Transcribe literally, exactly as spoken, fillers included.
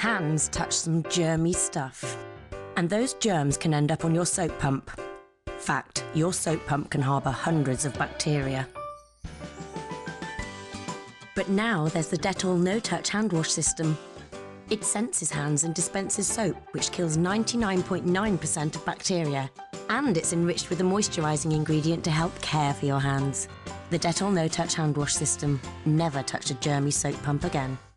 hands touch some germy stuff. And those germs can end up on your soap pump. Fact, your soap pump can harbour hundreds of bacteria. But now there's the Dettol no-touch hand wash system. It senses hands and dispenses soap, which kills ninety-nine point nine percent of bacteria. And it's enriched with a moisturising ingredient to help care for your hands. The Dettol no-touch hand wash system. Never touch a germy soap pump again.